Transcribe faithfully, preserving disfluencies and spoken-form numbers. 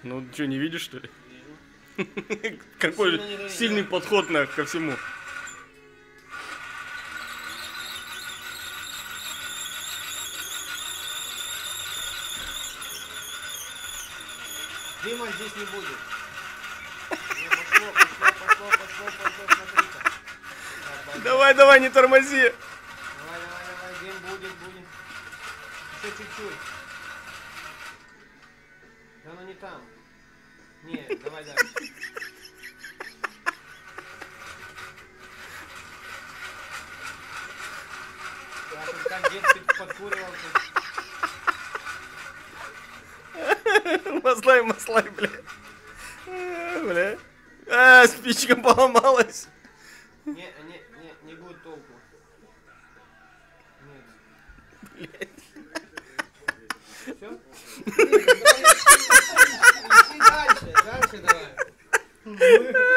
Ну, что, не видишь, что ли? Какой сильный подход ко всему. Дыма здесь не будет. Пошло, пошло, пошло, пошло, пошло, смотри-ка. Давай, давай, не тормози. Давай, давай, давай, дым будет, будет. Еще чуть-чуть. Да оно не там. Нет, давай дальше. Я тут как дед подкуривался. Маслай, маслай, бля. Бля. А, спичка поломалась. Не, не, не, не будет толку. Нет. Блядь. Все? Иди дальше, дальше давай.